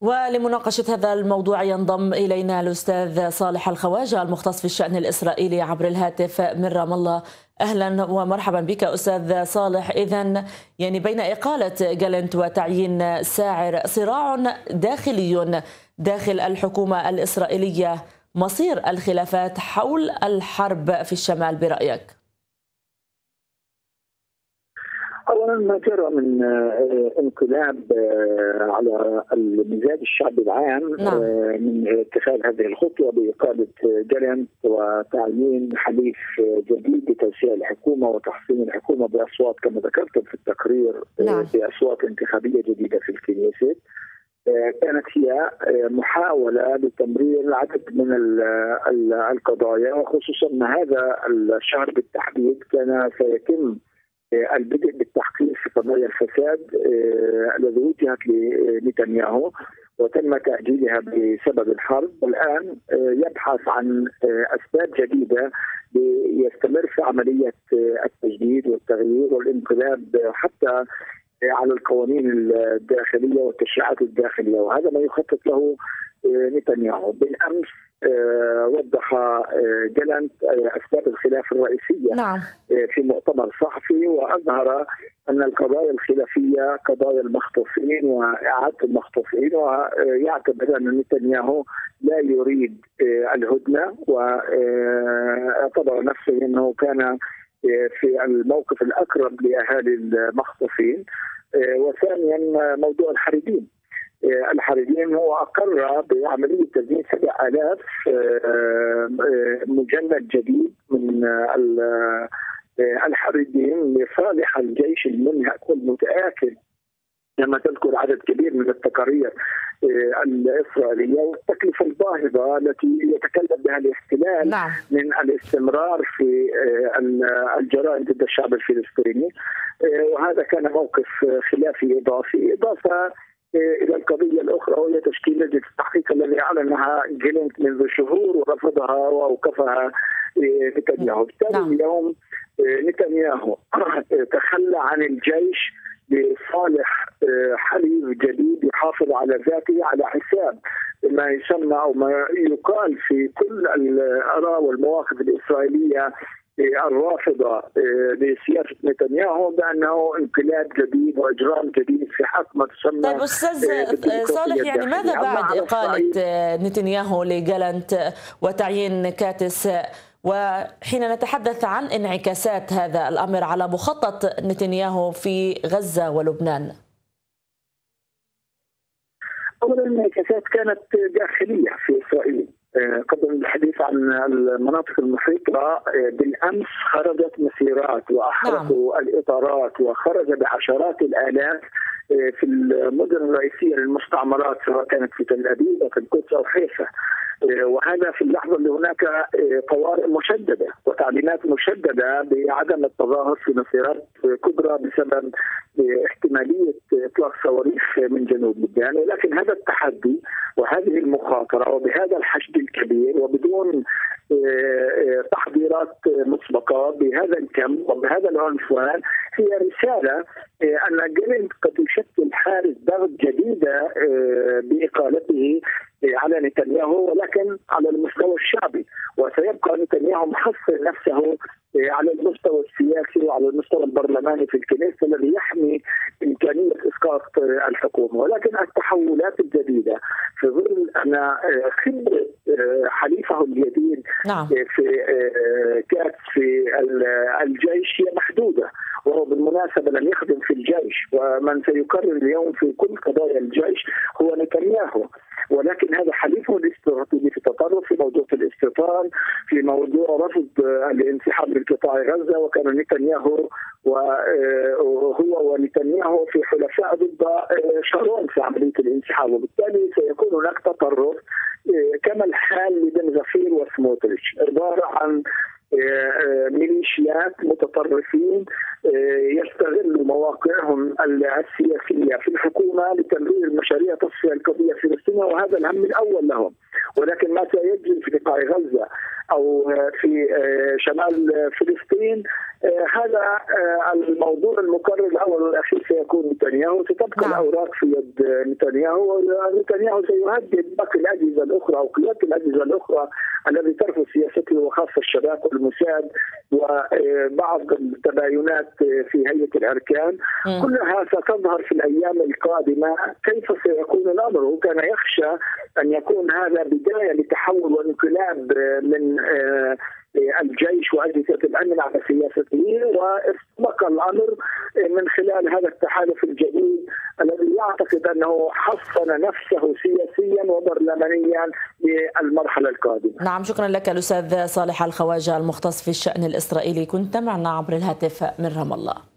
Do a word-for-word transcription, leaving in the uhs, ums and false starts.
ولمناقشة هذا الموضوع ينضم إلينا الأستاذ صالح الخواجة المختص في الشأن الإسرائيلي عبر الهاتف من رام الله. أهلا ومرحبا بك أستاذ صالح. إذن يعني بين إقالة جالنت وتعيين ساعر صراع داخلي داخل الحكومة الإسرائيلية، مصير الخلافات حول الحرب في الشمال برأيك؟ اولا ما جرى من انقلاب على المزاج الشعبي العام نعم. من اتخاذ هذه الخطوه باقاله جالنت وتعيين حليف جديد لتوسيع الحكومه وتحسين الحكومه باصوات كما ذكرت في التقرير. نعم. باصوات انتخابيه جديده في الكنيسة، كانت هي محاولة لتمرير عدد من القضايا، وخصوصا أن هذا الشهر بالتحديد كان سيتم البدء بالتحقيق في قضايا الفساد الذي وجهت لنتنياهو وتم تأجيلها بسبب الحرب، والآن يبحث عن أسباب جديدة ليستمر في عملية التجديد والتغيير والانقلاب حتى على القوانين الداخلية والتشريعات الداخلية، وهذا ما يخطط له نتنياهو. بالأمس وضح جالنت أسباب الخلاف الرئيسية نعم. في مؤتمر صحفي، وأظهر أن القضايا الخلافية قضايا المخطوفين وإعادة المخطوفين، ويعتبر أن نتنياهو لا يريد الهدنة، واعتبر نفسه أنه كان في الموقف الأقرب لأهالي المخطوفين. وثانيا موضوع الحريدين. الحريدين هو أقر بعملية تزيين سبع آلاف مجند جديد من الحريدين لصالح الجيش المنهك والمتآكل، كما تذكر عدد كبير من التقارير الإسرائيلية، والتكلفة الباهظة التي يتكلم بها الاحتلال نعم. من الاستمرار في الجرائم ضد الشعب الفلسطيني. وهذا كان موقف خلافي إضافي، إضافة إلى القضية الأخرى وهي تشكيل لجنة التحقيق الذي أعلنها جالنت منذ شهور ورفضها وأوقفها نتنياهو. بالتالي اليوم نتنياهو تخلى عن الجيش لصالح حليف جديد يحافظ على ذاته على حساب ما يسمى أو ما يقال في كل الآراء والمواقف الإسرائيلية الرافضة لسياسة نتنياهو بأنه انقلاب جديد وإجرام جديد في حق ما تسمى. طيب أستاذ صالح، يعني ماذا بعد إقالة نتنياهو لجالنت وتعيين كاتس، وحين نتحدث عن انعكاسات هذا الأمر على مخطط نتنياهو في غزة ولبنان؟ أولا الانعكاسات كانت داخلية في إسرائيل. قبل الحديث عن المناطق المحيطة، بالأمس خرجت مسيرات وأحرقوا الإطارات وخرج بعشرات الآلاف في المدن الرئيسية للمستعمرات، سواء كانت في تل أبيب أو في القدس أو حيفا، وهذا في اللحظة اللي هناك طوارئ مشددة وتعليمات مشددة بعدم التظاهر في مسيرات كبرى بسبب احتمالية إطلاق صواريخ من جنوب لبنان. ولكن هذا التحدي وهذه المخاطرة وبهذا الحشد الكبير وبدون تحضيرات مسبقة بهذا الكم وبهذا العنفوان هي رسالة أن جالنت قد يشكل حالة ضغط جديدة بإقالته على نتنياهو، ولكن على المستوى الشعبي، وسيبقى نتنياهو محصر نفسه على المستوى السياسي وعلى المستوى البرلماني في الكنيسة الذي يحمي إمكانية إسقاط الحكومة. ولكن التحولات الجديدة في ظل أن خبرة حليفه الجديد نعم. في كاتس في الجيش هي محدودة، وهو بالمناسبة لم يخدم في الجيش، ومن سيقرر اليوم في كل قضايا الجيش هو نتنياهو. ولكن هذا حليفه الاستراتيجي في التطرف في موضوع الاستيطان، في موضوع رفض الانسحاب من قطاع غزة، وكان نتنياهو وهو ونتنياهو في حلفاء ضد شارون في عملية الانسحاب، وبالتالي سيكون هناك تطرف كما الحال لبن غفير وسموتريتش، عبارة عن ميليشيات متطرفين يستغلوا مواقعهم السياسية في الحكومة لتمرير مشاريع تصفية القضية الفلسطينية، وهذا الهم الأول لهم. ولكن ما سيجري في قطاع غزة أو في شمال فلسطين. هذا الموضوع المقرر الأول والأخير سيكون نتنياهو. ستبقى نعم. الأوراق في يد نتنياهو. نتنياهو سيهدد باقي الأجهزة الأخرى أو قيادة الأجهزة الأخرى الذي ترفض سياسته، وخاصة الشباك والموساد وبعض التباينات في هيئة الأركان. م. كلها ستظهر في الأيام القادمة كيف سيكون الأمر. وكان يخشى أن يكون هذا بداية لتحول وانقلاب من الجيش وأجهزة الأمن على سياسته، واستبق الأمر من خلال هذا التحالف الجديد الذي يعتقد أنه حصن نفسه سياسيا وبرلمانيا للمرحلة القادمة. نعم، شكرا لك الأستاذ صالح الخواجة المختص في الشأن الإسرائيلي، كنت معنا عبر الهاتف من رام الله.